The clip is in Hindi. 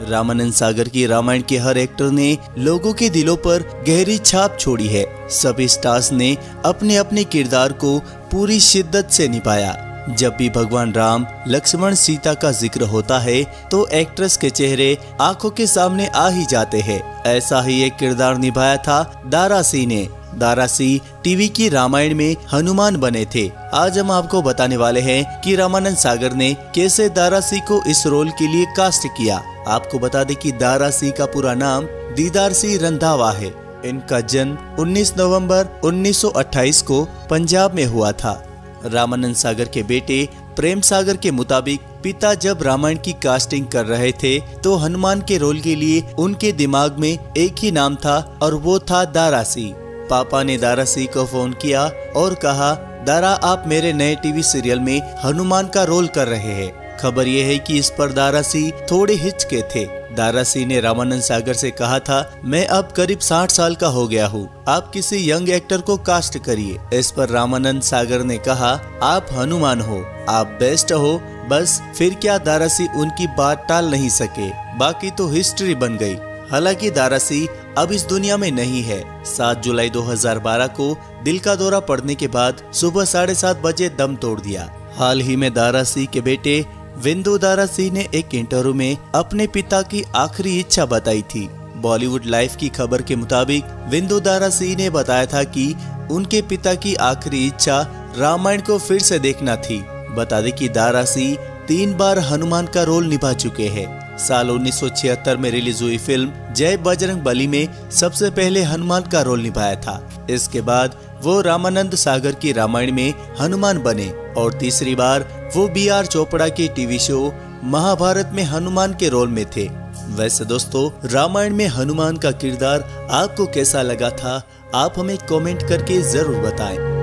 रामानंद सागर की रामायण के हर एक्टर ने लोगों के दिलों पर गहरी छाप छोड़ी है। सभी स्टार्स ने अपने अपने किरदार को पूरी शिद्दत से निभाया। जब भी भगवान राम, लक्ष्मण, सीता का जिक्र होता है तो एक्ट्रेस के चेहरे आंखों के सामने आ ही जाते हैं। ऐसा ही एक किरदार निभाया था दारा सिंह ने। दारा सिंह टीवी की रामायण में हनुमान बने थे। आज हम आपको बताने वाले हैं कि रामानंद सागर ने कैसे दारा सिंह को इस रोल के लिए कास्ट किया। आपको बता दें कि दारा सिंह का पूरा नाम दीदार सिंह रंधावा है। इनका जन्म 19 नवंबर 1928 को पंजाब में हुआ था। रामानंद सागर के बेटे प्रेम सागर के मुताबिक पिता जब रामायण की कास्टिंग कर रहे थे तो हनुमान के रोल के लिए उनके दिमाग में एक ही नाम था और वो था दारा सिंह। पापा ने दारा सिंह को फोन किया और कहा, दारा आप मेरे नए टीवी सीरियल में हनुमान का रोल कर रहे हैं। खबर ये है कि इस पर दारा सिंह थोड़े हिचके थे। दारा सिंह ने रामानंद सागर से कहा था, मैं अब करीब 60 साल का हो गया हूँ, आप किसी यंग एक्टर को कास्ट करिए। इस पर रामानंद सागर ने कहा, आप हनुमान हो, आप बेस्ट हो। बस फिर क्या, दारा सिंह उनकी बात टाल नहीं सके। बाकी तो हिस्ट्री बन गई। हालांकि दारा सिंह अब इस दुनिया में नहीं है। 7 जुलाई 2012 को दिल का दौरा पड़ने के बाद सुबह 7:30 बजे दम तोड़ दिया। हाल ही में दारा सिंह के बेटे विंदु दारा सिंह ने एक इंटरव्यू में अपने पिता की आखिरी इच्छा बताई थी। बॉलीवुड लाइफ की खबर के मुताबिक विंदु दारा सिंह ने बताया था कि उनके पिता की आखिरी इच्छा रामायण को फिर से देखना थी। बता दें कि दारा सिंह 3 बार हनुमान का रोल निभा चुके हैं। साल 1976 में रिलीज हुई फिल्म जय बजरंगबली में सबसे पहले हनुमान का रोल निभाया था। इसके बाद वो रामानंद सागर की रामायण में हनुमान बने और तीसरी बार वो BR चोपड़ा के टीवी शो महाभारत में हनुमान के रोल में थे। वैसे दोस्तों, रामायण में हनुमान का किरदार आपको कैसा लगा था, आप हमें कमेंट करके जरूर बताएं।